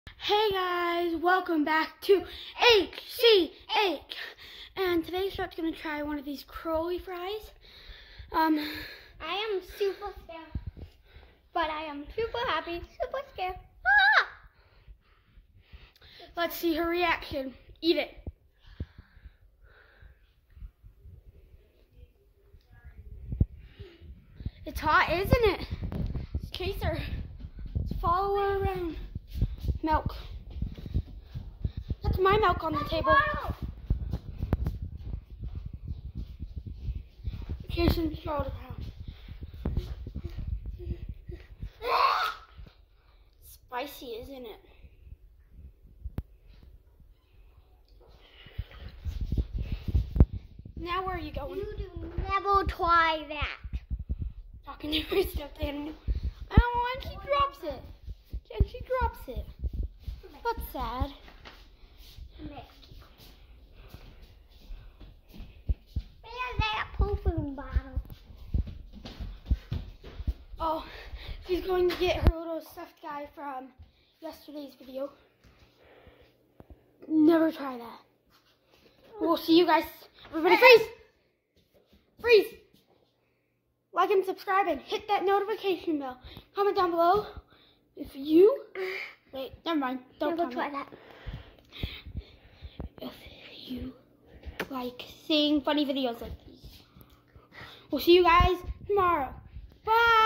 Hey guys, welcome back to HCH. And today's Sharp's gonna try one of these curly fries. I am super scared, but I am super happy, super scared. Ah! Let's see her reaction. Eat it. It's hot, isn't it? Let's chase her. Let's follow her around. Milk. That's my milk on the table. Chasing Charlotte around. Spicy, isn't it? Now where are you going? You do never try that. Talking to her stuffed animal. I don't want. She drops it. And she drops it. That's sad. Where's that perfume bottle? Oh, she's going to get her little stuffed guy from yesterday's video. Never try that. We'll see you guys. Everybody freeze! Freeze! Like and subscribe and hit that notification bell. Comment down below if you... Wait, never mind. Don't Never comment. try that. If you like seeing funny videos like these. We'll see you guys tomorrow. Bye!